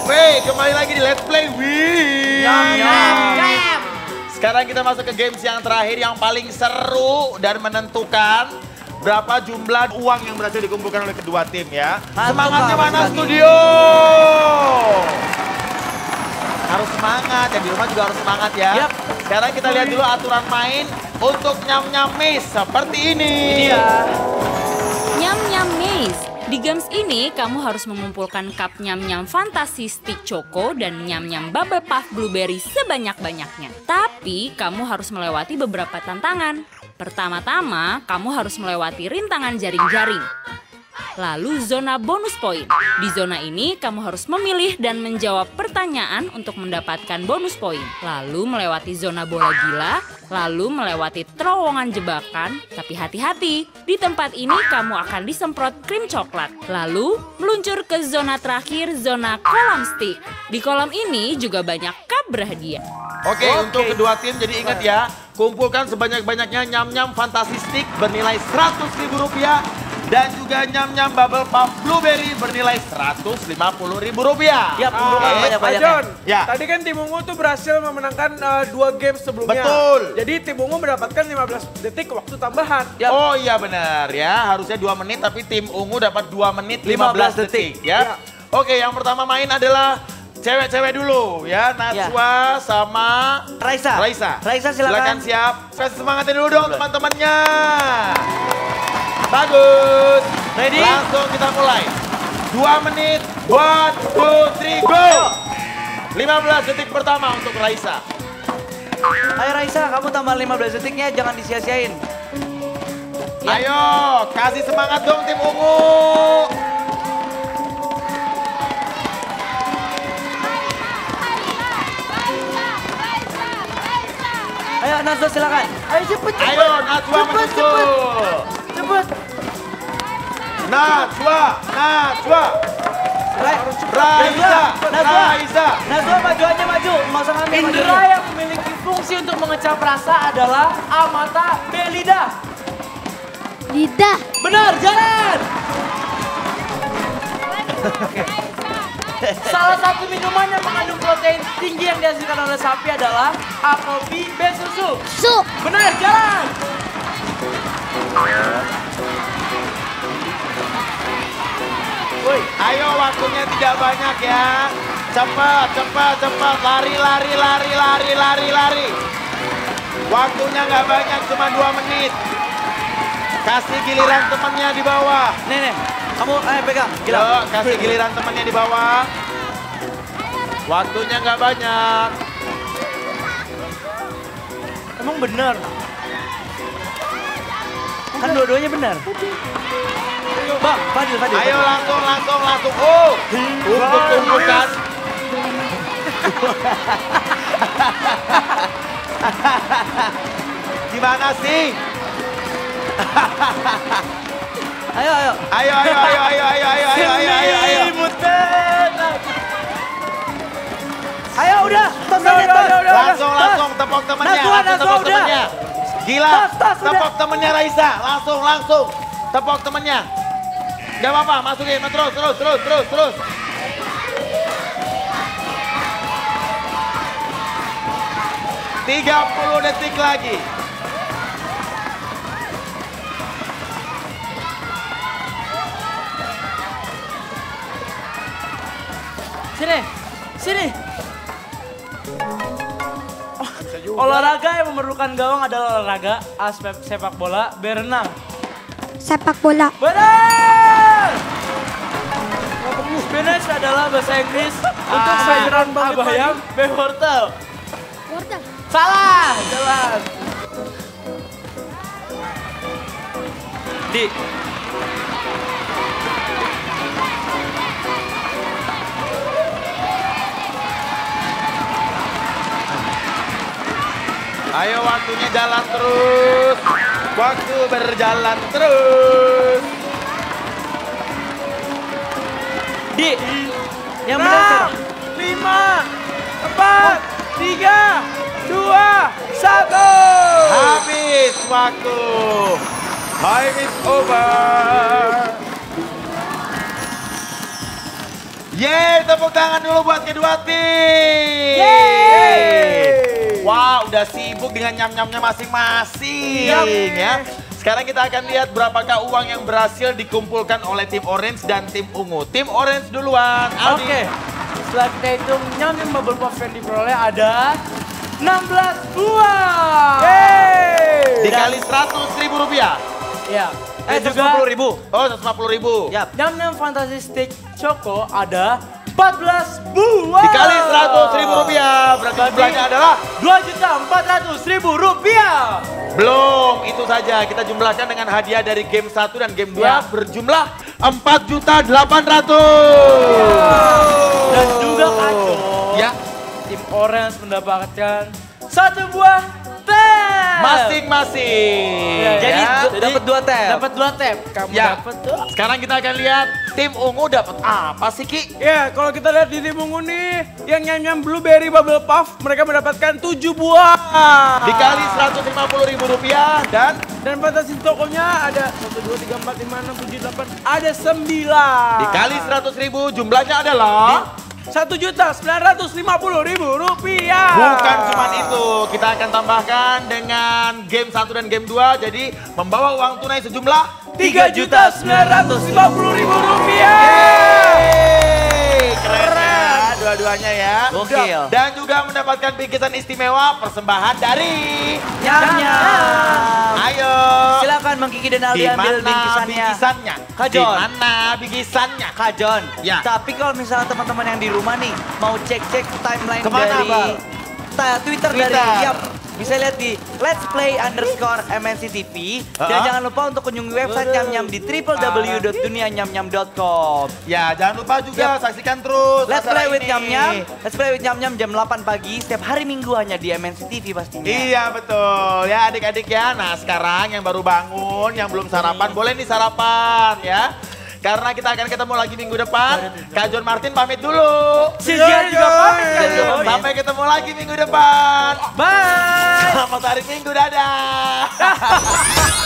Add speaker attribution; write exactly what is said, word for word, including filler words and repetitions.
Speaker 1: Wey, kembali lagi di Let's Play Wii.
Speaker 2: Nyam, nyam, nyam.
Speaker 1: Sekarang kita masuk ke games yang terakhir yang paling seru dan menentukan berapa jumlah uang yang berhasil dikumpulkan oleh kedua tim ya. Semangatnya mana studio? Harus semangat, yang di rumah juga harus semangat ya. Yep. Sekarang kita lihat dulu aturan main untuk nyam-nyam maze seperti ini. Ini ya.
Speaker 3: Nyam-nyam maze. Di games ini, kamu harus mengumpulkan cup nyam-nyam fantasi stick choco dan nyam-nyam bubble puff blueberry sebanyak-banyaknya. Tapi, kamu harus melewati beberapa tantangan. Pertama-tama, kamu harus melewati rintangan jaring-jaring. Lalu zona bonus poin. Di zona ini kamu harus memilih dan menjawab pertanyaan untuk mendapatkan bonus poin. Lalu melewati zona bola gila, lalu melewati terowongan jebakan. Tapi hati-hati, di tempat ini kamu akan disemprot krim coklat. Lalu meluncur ke zona terakhir, zona kolam stick. Di kolam ini juga banyak cup berhadiah.
Speaker 1: Oke, Oke, untuk kedua tim jadi ingat ya, kumpulkan sebanyak-banyaknya nyam-nyam fantasi stick bernilai seratus ribu rupiah. Dan juga nyam-nyam bubble puff blueberry bernilai seratus lima puluh ribu rupiah.
Speaker 2: Ya, kumpulkan
Speaker 4: uh,
Speaker 2: banyak-banyak.
Speaker 4: John,
Speaker 1: ya.
Speaker 4: Tadi kan tim Ungu tuh berhasil memenangkan uh, dua game sebelumnya.
Speaker 1: Betul.
Speaker 4: Jadi tim Ungu mendapatkan lima belas detik waktu tambahan.
Speaker 1: Ya. Oh iya benar ya, harusnya dua menit tapi tim Ungu dapat dua menit lima belas detik ya. ya. Oke, yang pertama main adalah cewek-cewek dulu ya, Najwa ya. sama
Speaker 2: Raisa.
Speaker 1: Raisa.
Speaker 2: Raisa silakan.
Speaker 1: Silakan siap. Kasih semangatin dulu dong teman-temannya. Bagus.
Speaker 2: Ready?
Speaker 1: Langsung kita mulai. Dua menit. One, two, three, go. lima belas detik pertama untuk Raisa.
Speaker 2: Ayo Raisa, kamu tambah lima belas detiknya, jangan disia-siain.
Speaker 1: Ya. Ayo, kasih semangat dong tim Ungu.
Speaker 2: Ayo Najwa silakan. Ayo cepet cepet.
Speaker 1: Ayo Najwa menyusul.
Speaker 2: Cepet.
Speaker 1: Najwa, Najwa.
Speaker 2: Raisa,
Speaker 1: Raisa,
Speaker 2: Najwa.
Speaker 1: Raisa.
Speaker 2: Najwa maju aja maju, nggak usah ngambil.
Speaker 5: Indra yang memiliki fungsi untuk mengecap rasa adalah amata belida.
Speaker 6: Lidah.
Speaker 5: Benar, jalan. Salah satu minuman yang mengandung protein tinggi yang dihasilkan oleh sapi adalah apel bibit susu.
Speaker 6: Su.
Speaker 5: Benar, jalan.
Speaker 1: Woi, ayo waktunya tidak banyak ya. Cepat, cepat, cepat. Lari, lari, lari, lari, lari, lari. Waktunya nggak banyak, cuma dua menit. Kasih giliran temannya di bawah.
Speaker 2: Nih, nih. Kamu ayo pegang.
Speaker 1: Gila. Yo, kasih giliran temannya di bawah. Waktunya nggak banyak.
Speaker 2: Emang bener? Kan dua-duanya benar. Bang, Fadil, Fadil.
Speaker 1: Ayo langsung, langsung, langsung. Oh, tumpuk-tumpukan. Gimana sih?
Speaker 2: Ayo, ayo.
Speaker 1: Ayo, ayo, ayo, ayo, ayo, ayo, ayo, ayo, ayo, ayo.
Speaker 2: Ayo udah, tos
Speaker 4: Udah,
Speaker 2: aja,
Speaker 4: udah,
Speaker 2: tos.
Speaker 4: udah, udah.
Speaker 1: Langsung, langsung, tepok temennya,
Speaker 2: Najwa,
Speaker 1: langsung
Speaker 2: Najwa,
Speaker 1: tepok
Speaker 2: udah.
Speaker 1: temennya. Gila,
Speaker 2: Tos, tos, udah.
Speaker 1: tepok temennya Raisa, langsung, langsung. Tepok temennya. Gak apa-apa, masukin, terus, terus, terus, terus, terus. tiga puluh detik lagi.
Speaker 5: Sini, sini. Oh, olahraga yang memerlukan gawang adalah olahraga A. Sepak bola, B. Renang.
Speaker 6: Sepak bola.
Speaker 5: Benar! Spinach adalah bahasa Inggris untuk sayuran A. Bayam, B. wortel.
Speaker 6: Wortel.
Speaker 5: Salah! Jalan.
Speaker 2: Di.
Speaker 1: Ayo waktunya jalan terus. Waktu berjalan terus.
Speaker 2: Di. Yang benar sekarang.
Speaker 4: lima, empat, tiga, dua, satu.
Speaker 1: Habis waktu. Time is over. Yeay, tepuk tangan dulu buat kedua tim.
Speaker 5: Yeay.
Speaker 1: Wah, udah sibuk dengan nyam-nyamnya masing-masing ya. Sekarang kita akan lihat berapakah uang yang berhasil dikumpulkan oleh tim orange dan tim ungu. Tim orange duluan, Aldi.
Speaker 5: Oke, setelah kita hitung nyam-nyam bubble puff yang diperoleh ada enam belas buah.
Speaker 1: Dikali seratus ribu rupiah.
Speaker 5: Ya.
Speaker 2: Eh,
Speaker 5: Dan
Speaker 2: seratus lima puluh ribu.
Speaker 1: Oh, seratus lima puluh ribu.
Speaker 2: Yap.
Speaker 5: Nyam-nyam Fantasy Stick Choco ada empat belas buah.
Speaker 1: Dikali seratus ribu rupiah, berarti
Speaker 5: Berarti
Speaker 1: jumlahnya adalah
Speaker 5: dua juta empat ratus ribu rupiah.
Speaker 1: belum, itu saja kita jumlahkan dengan hadiah dari game satu dan game dua
Speaker 5: Ya.
Speaker 1: berjumlah empat juta delapan ratus.
Speaker 5: Dan juga kacau.
Speaker 1: Ya,
Speaker 5: Tim Orange mendapatkan satu buah tab.
Speaker 1: masing-masing.
Speaker 5: Ya,
Speaker 2: Jadi
Speaker 1: ya.
Speaker 2: d- dapat dua tab.
Speaker 5: Dapat dua tab. Kamu
Speaker 1: Ya.
Speaker 5: dapat tuh.
Speaker 1: Sekarang kita akan lihat tim ungu dapat apa sih, Ki?
Speaker 4: Ya, kalau kita lihat di tim ungu nih, yang nyam-nyam blueberry bubble puff, mereka mendapatkan tujuh buah.
Speaker 1: Dikali seratus lima puluh ribu rupiah dan
Speaker 4: Dan fantasi tokonya ada satu, dua, tiga, empat, lima, enam, tujuh, delapan, ada sembilan.
Speaker 1: dikali seratus ribu jumlahnya adalah
Speaker 4: satu juta sembilan ratus lima puluh ribu rupiah.
Speaker 1: bukan cuma itu, kita akan tambahkan dengan game satu dan game dua, jadi membawa uang tunai sejumlah
Speaker 4: tiga juta sembilan ratus lima puluh ribu rupiah.
Speaker 1: Yeay, keren ya dua-duanya ya.
Speaker 2: Gokil.
Speaker 1: Dan juga mendapatkan bingkisan istimewa persembahan dari
Speaker 2: Nyam-nyam.
Speaker 1: Ayo.
Speaker 2: Silakan Bang Kiki dan Aldi
Speaker 1: Di
Speaker 2: ambil
Speaker 1: mana
Speaker 2: bingkisannya.
Speaker 1: bingkisannya?
Speaker 2: Kak
Speaker 1: Di
Speaker 2: Jon.
Speaker 1: mana bingkisannya?
Speaker 2: Kak Jon,
Speaker 1: Ya.
Speaker 2: tapi kalau misalnya teman-teman yang di rumah nih mau cek-cek timeline
Speaker 1: Kemana,
Speaker 2: dari
Speaker 1: Bang?
Speaker 2: ta- Twitter,
Speaker 1: Twitter.
Speaker 2: dari Yap, bisa lihat di Let's Play underscore M N C T V. Dan
Speaker 1: Uh-huh.
Speaker 2: jangan lupa untuk kunjungi website Nyam-Nyam di w w w dot dunia nyam nyam dot com.
Speaker 1: Ya, jangan lupa juga saksikan terus
Speaker 2: Let's
Speaker 1: acara
Speaker 2: Play with
Speaker 1: ini.
Speaker 2: Nyam-Nyam, Let's Play with Nyam-Nyam jam delapan pagi setiap hari Minggu hanya di M N C T V pastinya.
Speaker 1: Iya betul ya adik-adik ya. Nah sekarang yang baru bangun, yang belum sarapan boleh nih sarapan ya. Karena kita akan ketemu lagi minggu depan. Kak Jon Martin pamit dulu.
Speaker 5: Sizian juga pamit Kak Jon.
Speaker 1: Sampai ketemu lagi minggu depan.
Speaker 5: Bye.
Speaker 1: Selamat hari Minggu, dadah.